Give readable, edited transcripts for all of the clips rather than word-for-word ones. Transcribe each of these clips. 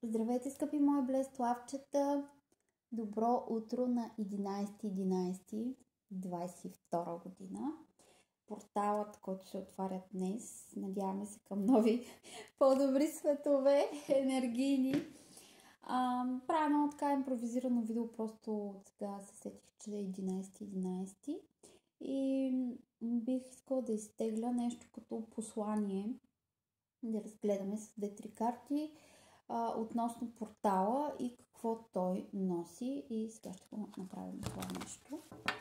Здравейте, скъпи мои блестлавчета! Добро утро на 11.11.22 година. Порталът, който се отваря днес, надяваме се към нови, по-добри светове, енергийни. Правя едно така импровизирано видео, просто сега се сетих, че е 11.11 и бих искала да изтегля нещо като послание, да разгледаме с 2-3 карти относно портала и какво той носи. И сега ще го направим това нещо.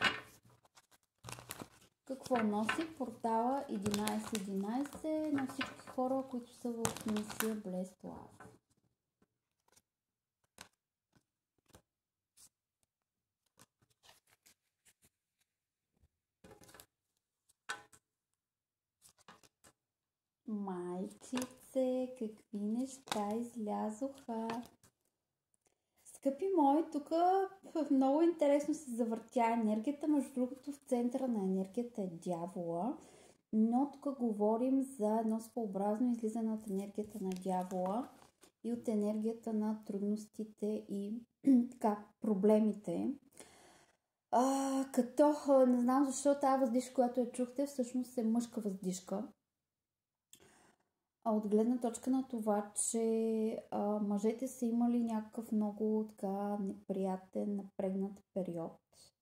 Какво носи портала 11.11 на всички хора, които са в мисия Blessed Love? Майчице, какви неща излязоха! Скъпи мои, тук много интересно се завъртя енергията. Между другото, в центъра на енергията е дявола, но тук говорим за едно своеобразно излизане от енергията на дявола и от енергията на трудностите и така, проблемите. Като не знам защо тази въздишка, която я чухте, всъщност е мъжка въздишка. От гледна точка на това, че мъжете са имали някакъв много така неприятен, напрегнат период.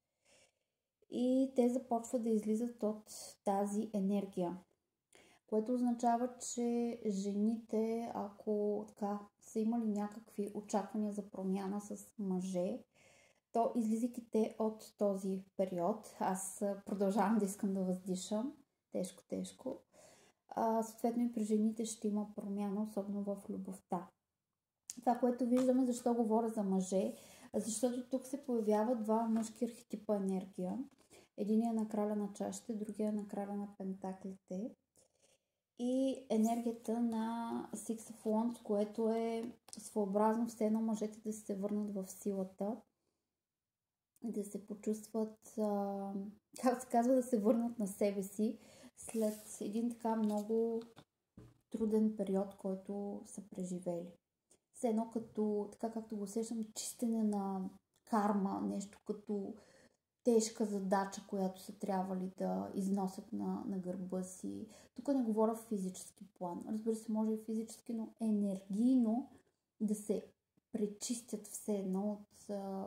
И те започват да излизат от тази енергия. Което означава, че жените, ако така са имали някакви очаквания за промяна с мъже, то излизайки те от този период, аз продължавам да искам да въздишам, тежко. Съответно и при жените ще има промяна, особено в любовта. Това, което виждаме, защо говоря за мъже, защото тук се появяват два мъжки архетипа енергия. Единият на краля на чашите, другия на краля на пентаклите. И енергията на Six of Wands, което е своеобразно все едно мъжете да се върнат в силата, да се почувстват, как се казва, да се върнат на себе си след един така много труден период, който са преживели. Все едно като, така както го усещам, чистене на карма, нещо като тежка задача, която са трябвали да износят на гърба си. Тук не говоря в физически план. Разбира се, може и физически, но енергийно да се пречистят все едно от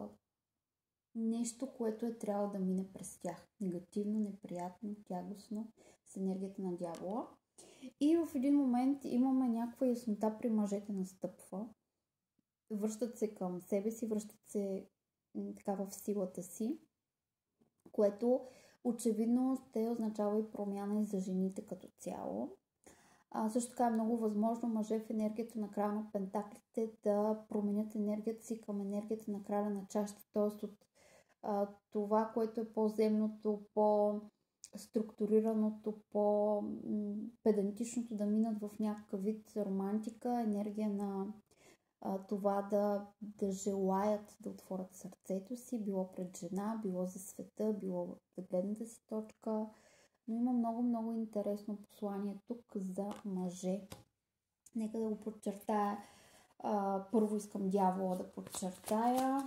нещо, което е трябвало да мине през тях. Негативно, неприятно, тягостно, с енергията на дявола. И в един момент имаме някаква яснота при мъжете настъпва. Връщат се към себе си, връщат се така в силата си, което очевидно ще означава и промяна и за жените като цяло. Също така е много възможно мъже в енергията на краля на пентаклите да променят енергията си към енергията на краля на чашата, т.е. от това, което е по-земното, по-структурираното, по-педантичното да минат в някакъв вид романтика, енергия на това да желаят да отворят сърцето си, било пред жена, било за света, било за гледната си точка. Но има много интересно послание тук за мъже. Нека да го подчертая. Първо искам дявола да подчертая.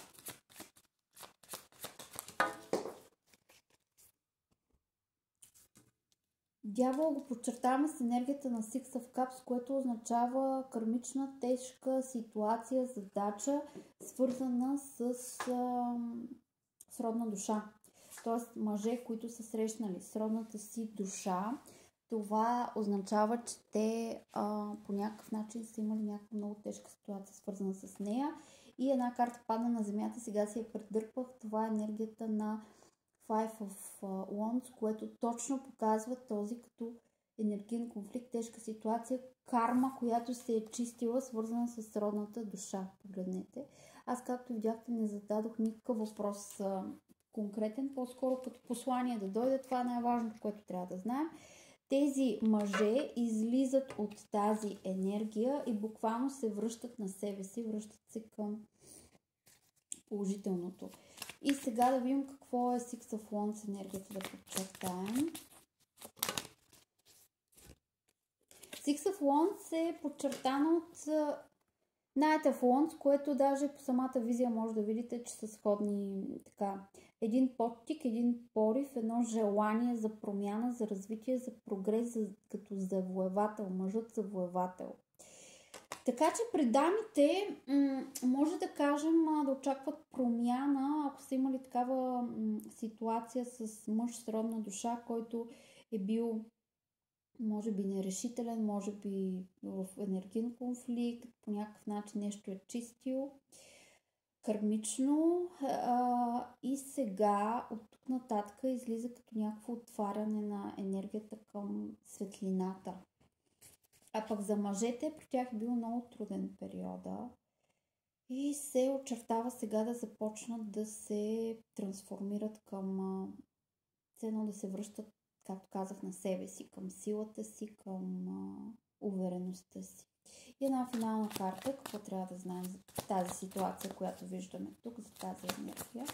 Дявол го подчертаваме с енергията на Six of Cups, което означава кармична, тежка ситуация, задача, свързана с родна душа. Тоест мъже, които са срещнали с родната си душа, това означава, че те по някакъв начин са имали някаква много тежка ситуация, свързана с нея. И една карта падна на земята, сега си я предърпах. Това е енергията на Five of Wands, което точно показва този като енергиен конфликт, тежка ситуация, карма, която се е чистила, свързана с родната душа. Погледнете. Аз, както видяхте, не зададох никакъв въпрос конкретен, по-скоро като послание да дойде. Това е най-важното, което трябва да знаем. Тези мъже излизат от тази енергия и буквално се връщат на себе си, връщат се към положителното. И сега да видим какво е Six of Wands енергията, да подчертаем. Six of Wands е подчертана от Night of Wands, което даже по самата визия може да видите, че са сходни така. Един подтик, един порив, едно желание за промяна, за развитие, за прогрес, като завоевател, мъжът завоевател. Така че при дамите може да кажем да очакват промяна, ако са имали такава ситуация с мъж с родна душа, който е бил може би нерешителен, може би в енергиен конфликт, по някакъв начин нещо е чистил кармично и сега от тук нататък излиза като някакво отваряне на енергията към светлината. А пък за мъжете при тях е бил много труден периода и се очертава сега да започнат да се трансформират към ценно да се връщат, както казах, на себе си, към силата си, към увереността си. И една финална карта, какво трябва да знаем за тази ситуация, която виждаме тук, за тази енергия.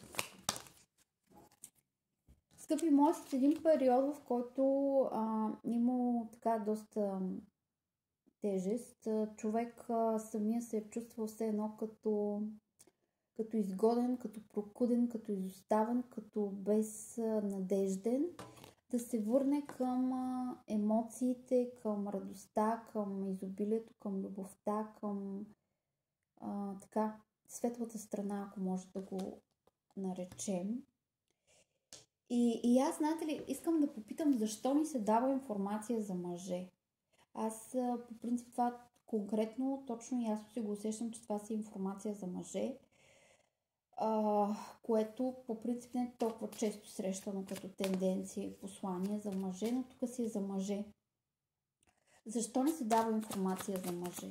Скъпи мои, след един период, в който има така доста тежест, човек самия се е чувствал все едно като изгоден, като прокуден, като изоставен, като безнадежден, да се върне към емоциите, към радостта, към изобилието, към любовта, към така светлата страна, ако може да го наречем. И аз, знаете ли, искам да попитам защо ни се дава информация за мъже. Аз по принцип това конкретно, точно и аз си го усещам, че това си информация за мъже, което по принцип не е толкова често срещано като тенденция и послание за мъже, но тук си е за мъже. Защо не се дава информация за мъже?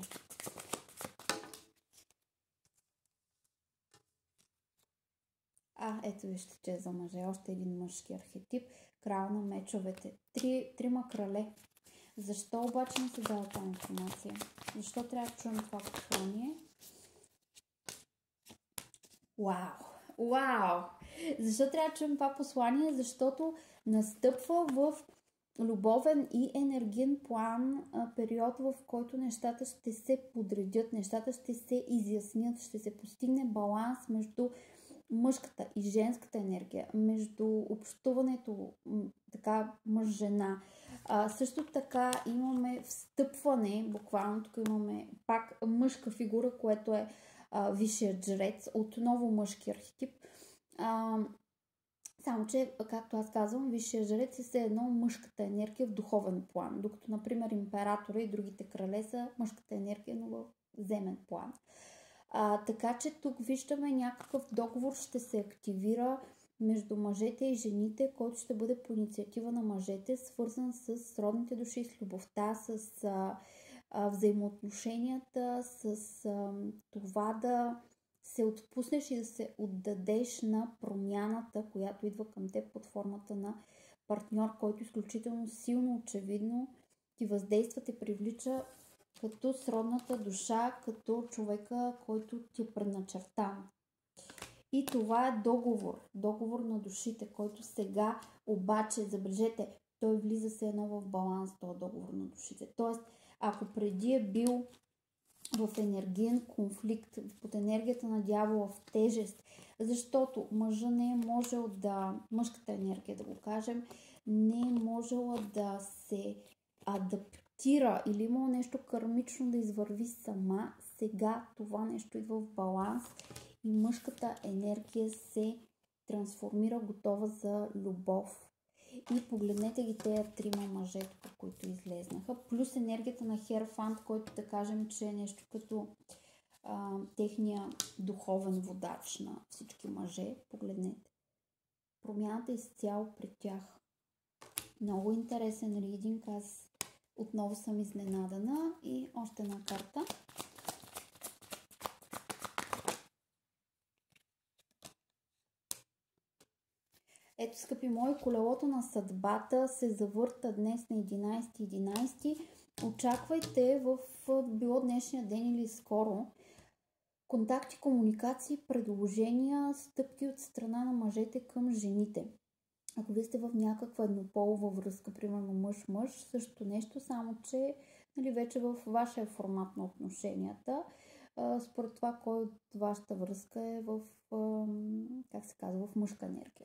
Ето вижте, че е за мъже. Още един мъжки архетип. Крал на мечовете. Трима крале. Защо обаче не се дава тази информация? Защо трябва да чуем това послание? Вау! Защо трябва да чуем това послание? Защото настъпва в любовен и енергиен план период, в който нещата ще се подредят, нещата ще се изяснят, ще се постигне баланс между мъжката и женската енергия, между общуването така мъж-жена. Също така имаме встъпване, буквално тук имаме пак мъжка фигура, което е висшият жрец, отново мъжки архетип. Само, че, както аз казвам, висшият жрец е все едно мъжката енергия в духовен план, докато, например, императора и другите крале са мъжката енергия, но в земен план. Така че тук виждаме някакъв договор ще се активира между мъжете и жените, който ще бъде по инициатива на мъжете, свързан с родните души, с любовта, с взаимоотношенията, с това да се отпуснеш и да се отдадеш на промяната, която идва към теб под формата на партньор, който изключително силно, очевидно ти въздейства, те привлича като сродната душа, като човека, който ти е предначертан. И това е договор на душите, който сега обаче, забележете, той влиза се едно в баланс, този договор на душите. Тоест, ако преди е бил в енергиен конфликт, под енергията на дявола в тежест, защото мъжа не е можел мъжката енергия да го кажем, не е можела да се адаптира или имало нещо кармично да извърви сама, сега това нещо идва в баланс и мъжката енергия се трансформира готова за любов. И погледнете ги тези трима мъже, които излезнаха. Плюс енергията на Херофант, който да кажем, че е нещо като техния духовен водач на всички мъже. Погледнете. Промяната е изцяло при тях. Много интересен ридинг. Аз отново съм изненадана. И още една карта. Ето, скъпи мои, колелото на съдбата се завърта днес на 11.11. Очаквайте в било днешния ден или скоро контакти, комуникации, предложения, стъпки от страна на мъжете към жените. Ако вие сте в някаква еднополова връзка, примерно мъж-мъж, също нещо, само че вече в вашия формат на отношенията, според това кой от вашата връзка е в, как се казва, в мъжка енергия.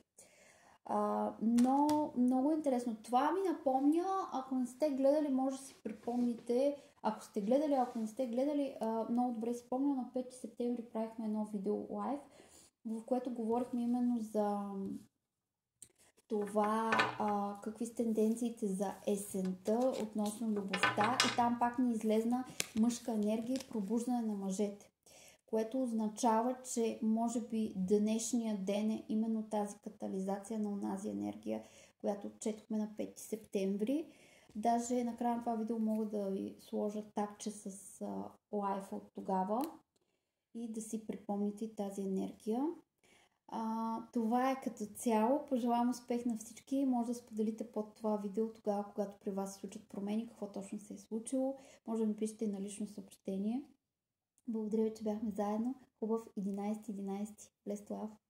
Но много интересно. Това ми напомня, ако не сте гледали, може да си припомните. Ако сте гледали, ако не сте гледали, много добре си помня, на 5 септември правихме едно видео лайв, в което говорихме именно за това какви са тенденциите за есента относно любовта, и там пак ни излезна мъжка енергия и пробуждане на мъжете, което означава, че може би днешния ден е именно тази катализация на онази енергия, която отчетохме на 5 септември. Даже накрая на това видео мога да ви сложа тагче с лайфа от тогава и да си припомните тази енергия. Това е като цяло. Пожелавам успех на всички. Може да споделите под това видео тогава, когато при вас се случат промени, какво точно се е случило. Може да ми пишете на лично съобщение. Благодаря ви, че бяхме заедно. Хубав 11.11. Blessed love!